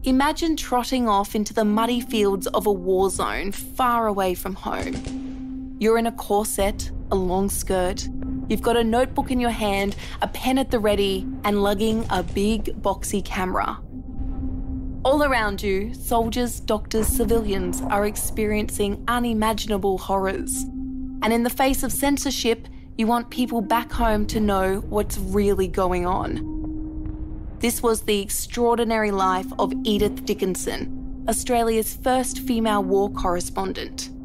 Imagine trotting off into the muddy fields of a war zone far away from home. You're in a corset, a long skirt. You've got a notebook in your hand, a pen at the ready, and lugging a big, boxy camera. All around you, soldiers, doctors, civilians are experiencing unimaginable horrors. And in the face of censorship, you want people back home to know what's really going on. This was the extraordinary life of Edith Dickenson, Australia's first female war correspondent.